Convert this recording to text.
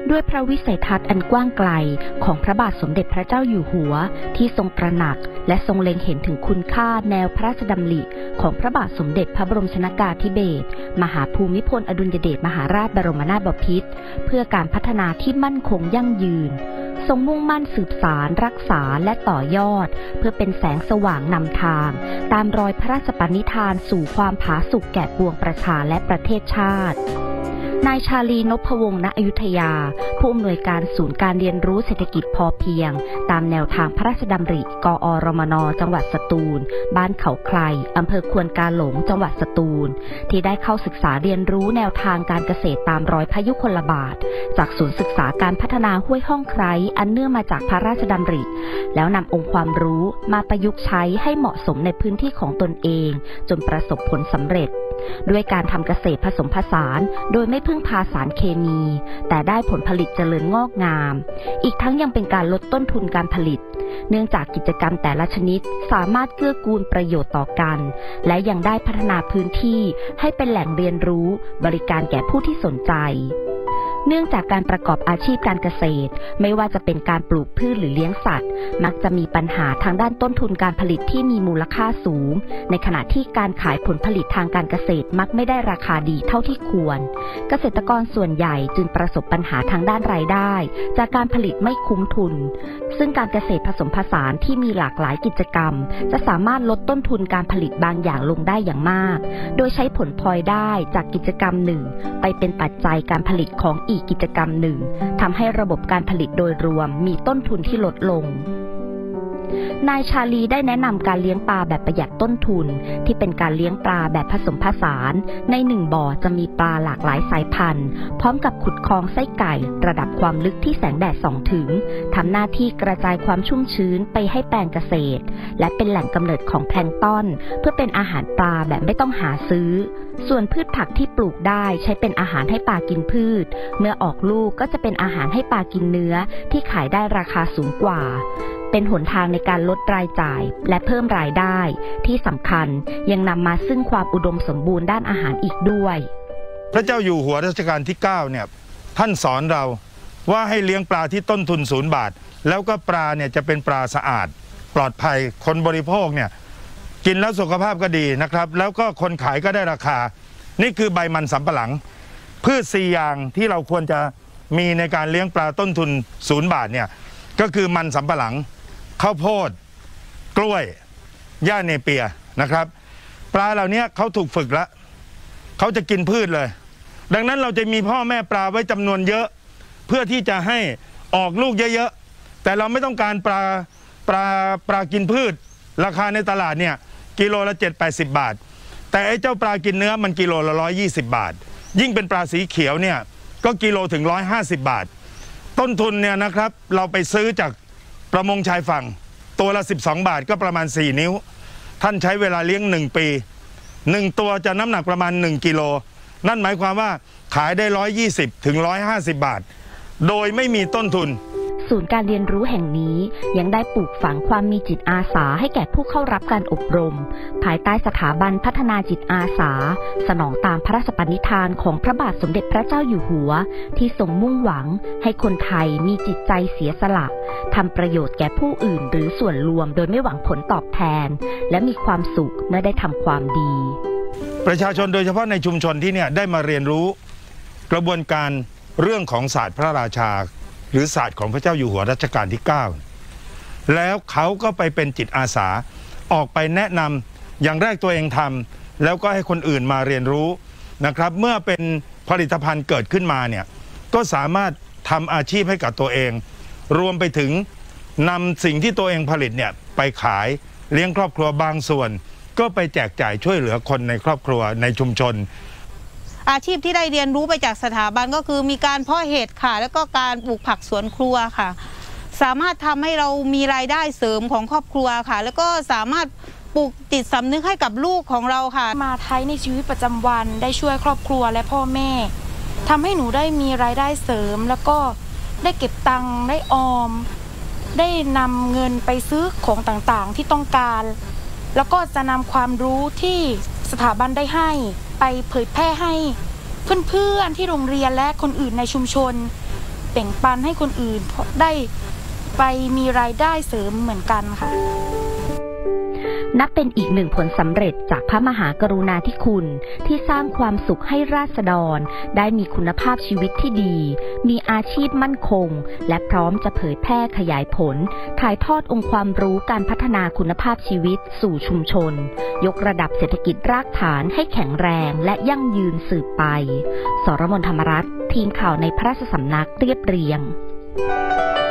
ด้วยพระวิสัยทัศน์อันกว้างไกลของพระบาทสมเด็จพระเจ้าอยู่หัวที่ทรงตระหนักและทรงเล็งเห็นถึงคุณค่าแนวพระราชดำริของพระบาทสมเด็จพระบรมชนกาธิเบศรมหาภูมิพลอดุลยเดชมหาราชบรมนาถบพิตรเพื่อการพัฒนาที่มั่นคงยั่งยืนทรงมุ่งมั่นสืบสารรักษาและต่อยอดเพื่อเป็นแสงสว่างนำทางตามรอยพระราชปณิธานสู่ความผาสุกแก่ปวงประชาและประเทศชาตินายชาลีนพวงศ์ณอยุธยาผู้อำนวยการศูนย์การเรียนรู้เศรษฐกิจพอเพียงตามแนวทางพระราชดำริกอรมน.จังหวัดสตูลบ้านเขาใครอำเภอควนกาหลงจังหวัดสตูลที่ได้เข้าศึกษาเรียนรู้แนวทางการเกษตรตามรอยพยุคลบาทจากศูนย์ศึกษาการพัฒนาห้วยห้องไคร้อันเนื่องมาจากพระราชดำริแล้วนำองค์ความรู้มาประยุกต์ใช้ให้เหมาะสมในพื้นที่ของตนเองจนประสบผลสำเร็จด้วยการทำเกษตรผสมผสานโดยไม่พึ่งพาสารเคมีแต่ได้ผลผลิตเจริญงอกงามอีกทั้งยังเป็นการลดต้นทุนการผลิตเนื่องจากกิจกรรมแต่ละชนิดสามารถเกื้อกูลประโยชน์ต่อกันและยังได้พัฒนาพื้นที่ให้เป็นแหล่งเรียนรู้บริการแก่ผู้ที่สนใจเนื่องจากการประกอบอาชีพการเกษตรไม่ว่าจะเป็นการปลูกพืชหรือเลี้ยงสัตว์มักจะมีปัญหาทางด้านต้นทุนการผลิตที่มีมูลค่าสูงในขณะที่การขายผลผลิตทางการเกษตรมักไม่ได้ราคาดีเท่าที่ควรเกษตรกรส่วนใหญ่จึงประสบปัญหาทางด้านรายได้จากการผลิตไม่คุ้มทุนซึ่งการเกษตรผสมผสานที่มีหลากหลายกิจกรรมจะสามารถลดต้นทุนการผลิตบางอย่างลงได้อย่างมากโดยใช้ผลพลอยได้จากกิจกรรมหนึ่งไปเป็นปัจจัยการผลิตของอีกกิจกรรมหนึ่งทำให้ระบบการผลิตโดยรวมมีต้นทุนที่ลดลงนายชาลีได้แนะนำการเลี้ยงปลาแบบประหยัดต้นทุนที่เป็นการเลี้ยงปลาแบบผสมผสานใน1บ่อจะมีปลาหลากหลายสายพันธุ์พร้อมกับขุดคลองไส้ไก่ระดับความลึกที่แสงแดดส่องถึงทำหน้าที่กระจายความชุ่มชื้นไปให้แปลงเกษตรและเป็นแหล่งกำเนิดของแพลงก์ต้นเพื่อเป็นอาหารปลาแบบไม่ต้องหาซื้อส่วนพืชผักที่ปลูกได้ใช้เป็นอาหารให้ปลากินพืชเมื่อออกลูกก็จะเป็นอาหารให้ปลากินเนื้อที่ขายได้ราคาสูงกว่าเป็นหนทางในการลดรายจ่ายและเพิ่มรายได้ที่สำคัญยังนำมาซึ่งความอุดมสมบูรณ์ด้านอาหารอีกด้วยพระเจ้าอยู่หัวรัชกาลที่9เนี่ยท่านสอนเราว่าให้เลี้ยงปลาที่ต้นทุน0 บาทแล้วก็ปลาเนี่ยจะเป็นปลาสะอาดปลอดภัยคนบริโภคเนี่ยกินแล้วสุขภาพก็ดีนะครับแล้วก็คนขายก็ได้ราคานี่คือใบมันสำปะหลังพืช4อย่างที่เราควรจะมีในการเลี้ยงปลาต้นทุน0 บาทเนี่ยก็คือมันสำปะหลังข้าวโพดกล้วยหญ้าเนเปียนะครับปลาเหล่านี้เขาถูกฝึกแล้วเขาจะกินพืชเลยดังนั้นเราจะมีพ่อแม่ปลาไว้จำนวนเยอะเพื่อที่จะให้ออกลูกเยอะๆแต่เราไม่ต้องการปลากินพืชราคาในตลาดเนี่ยกิโลละ7-80 บาทแต่ไอ้เจ้าปลากินเนื้อมันกิโลละ120 บาทยิ่งเป็นปลาสีเขียวเนี่ยก็กิโลถึง150 บาทต้นทุนเนี่ยนะครับเราไปซื้อจากประมงชายฝั่งตัวละ12 บาทก็ประมาณ4 นิ้วท่านใช้เวลาเลี้ยง1 ปี1 ตัวจะน้ำหนักประมาณ1 กิโลนั่นหมายความว่าขายได้120 ถึง 150 บาทโดยไม่มีต้นทุนศูนย์การเรียนรู้แห่งนี้ยังได้ปลูกฝังความมีจิตอาสาให้แก่ผู้เข้ารับการอบรมภายใต้สถาบันพัฒนาจิตอาสาสนองตามพระราชปณิธานของพระบาทสมเด็จพระเจ้าอยู่หัวที่ทรงมุ่งหวังให้คนไทยมีจิตใจเสียสละทำประโยชน์แก่ผู้อื่นหรือส่วนรวมโดยไม่หวังผลตอบแทนและมีความสุขเมื่อได้ทำความดีประชาชนโดยเฉพาะในชุมชนที่เนี่ยได้มาเรียนรู้กระบวนการเรื่องของศาสตร์พระราชาหรือศาสตร์ของพระเจ้าอยู่หัวรัชกาลที่9แล้วเขาก็ไปเป็นจิตอาสาออกไปแนะนำอย่างแรกตัวเองทำแล้วก็ให้คนอื่นมาเรียนรู้นะครับเมื่อเป็นผลิตภัณฑ์เกิดขึ้นมาเนี่ยก็สามารถทำอาชีพให้กับตัวเองรวมไปถึงนำสิ่งที่ตัวเองผลิตเนี่ยไปขายเลี้ยงครอบครัวบางส่วนก็ไปแจกจ่ายช่วยเหลือคนในครอบครัวในชุมชนอาชีพที่ได้เรียนรู้ไปจากสถาบันก็คือมีการเพาะเห็ดค่ะแล้วก็การปลูกผักสวนครัวค่ะสามารถทำให้เรามีรายได้เสริมของครอบครัวค่ะแล้วก็สามารถปลูกจิตสำนึกให้กับลูกของเราค่ะมาใช้ในชีวิตประจำวันได้ช่วยครอบครัวและพ่อแม่ทำให้หนูได้มีรายได้เสริมแล้วก็ได้เก็บตังค์ได้ออมได้นำเงินไปซื้อของต่างๆที่ต้องการแล้วก็จะนำความรู้ที่สถาบันได้ให้ไปเผยแพร่ให้เพื่อนๆที่โรงเรียนและคนอื่นในชุมชนแบ่งปันให้คนอื่นได้ไปมีรายได้เสริมเหมือนกันค่ะนับเป็นอีกหนึ่งผลสำเร็จจากพระมหากรุณาธิคุณที่สร้างความสุขให้ราษฎรได้มีคุณภาพชีวิตที่ดีมีอาชีพมั่นคงและพร้อมจะเผยแพร่ขยายผลถ่ายทอดองค์ความรู้การพัฒนาคุณภาพชีวิตสู่ชุมชนยกระดับเศรษฐกิจรากฐานให้แข็งแรงและยั่งยืนสืบไปสรมน ธรรมรัตน์ทีมข่าวในพระราชสำนักเรียบเรียง